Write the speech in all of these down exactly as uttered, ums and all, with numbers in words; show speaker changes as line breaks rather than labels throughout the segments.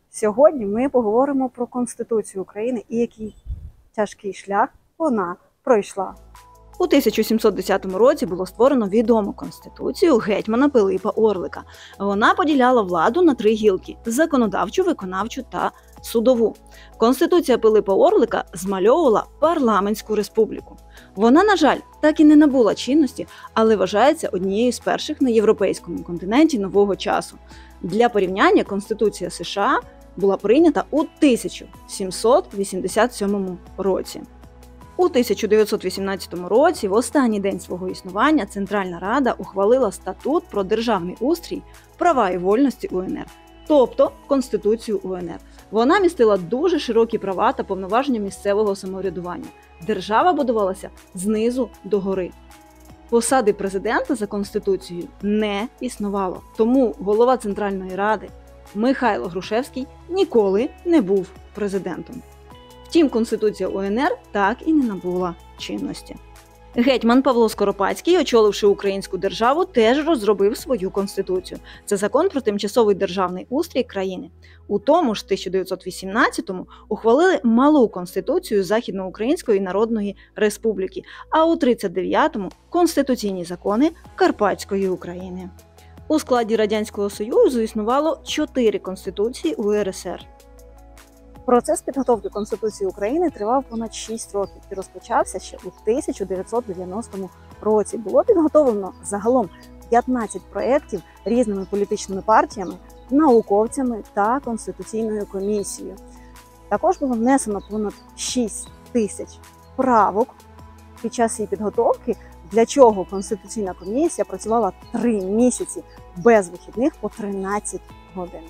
Сьогодні ми поговоримо про Конституцію України і який тяжкий шлях вона пройшла.
У тисяча сімсот десятому році було створено відому конституцію гетьмана Пилипа Орлика. Вона поділяла владу на три гілки – законодавчу, виконавчу та судову. Конституція Пилипа Орлика змальовувала парламентську республіку. Вона, на жаль, так і не набула чинності, але вважається однією з перших на європейському континенті нового часу. Для порівняння Конституція США була прийнята у тисяча сімсот вісімдесят сьомому році. У тисяча дев'ятсот вісімнадцятому році, в останній день свого існування, Центральна Рада ухвалила статут про державний устрій, права і вольності УНР, тобто Конституцію УНР. Вона містила дуже широкі права та повноваження місцевого самоврядування. Держава будувалася знизу до гори. Посади президента за Конституцією не існувало, тому голова Центральної Ради Михайло Грушевський ніколи не був президентом. Втім, Конституція УНР так і не набула чинності. Гетьман Павло Скоропадський, очоливши українську державу, теж розробив свою конституцію. Це закон про тимчасовий державний устрій країни. У тому ж тисяча дев'ятсот вісімнадцятому ухвалили малу конституцію Західноукраїнської Народної Республіки, а у тридцять дев'ятому – конституційні закони Карпатської України. У складі Радянського Союзу існувало чотири конституції УРСР.
Процес підготовки Конституції України тривав понад шість років і розпочався ще у тисяча дев'ятсот дев'яностому році. Було підготовлено загалом п'ятнадцять проєктів різними політичними партіями, науковцями та Конституційною комісією. Також було внесено понад шість тисяч правок під час її підготовки, для чого Конституційна комісія працювала три місяці без вихідних по тринадцять годин.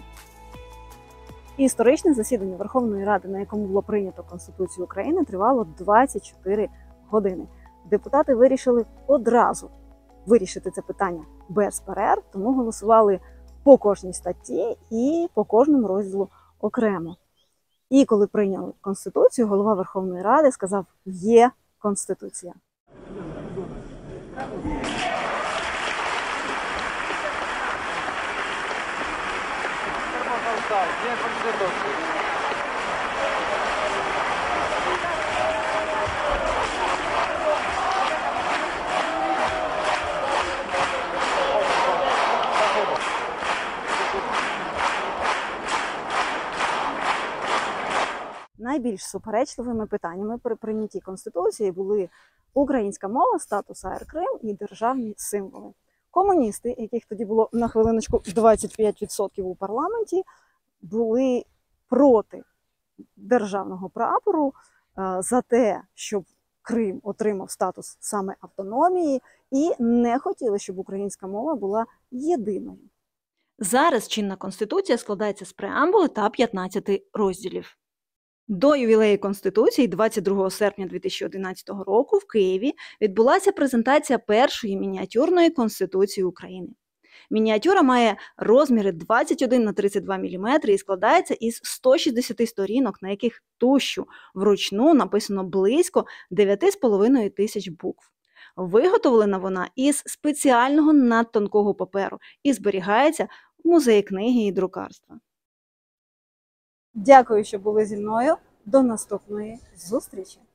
Історичне засідання Верховної Ради, на якому було прийнято Конституцію України, тривало двадцять чотири години. Депутати вирішили одразу вирішити це питання без перерв, тому голосували по кожній статті і по кожному розділу окремо. І коли прийняли Конституцію, голова Верховної Ради сказав: «Є Конституція».
День Конституции.
Найбільш суперечливими питаннями при прийнятті Конституції були українська мова, статус АР Крим і державні символи. Комуністи, яких тоді було на хвилиночку двадцять п'ять відсотків у парламенті, були проти державного прапору, за те, щоб Крим отримав статус саме автономії, і не хотіли, щоб українська мова була єдиною.
Зараз чинна Конституція складається з преамбули та п'ятнадцяти розділів. До ювілею Конституції двадцять другого серпня дві тисячі одинадцятого року в Києві відбулася презентація першої мініатюрної Конституції України. Мініатюра має розміри двадцять один на тридцять два міліметри і складається із ста шістдесяти сторінок, на яких тушшю вручну написано близько дев'ять з половиною тисяч букв. Виготовлена вона із спеціального надтонкого паперу і зберігається в музеї книги і друкарства.
Дякую, що були зі мною. До наступної зустрічі!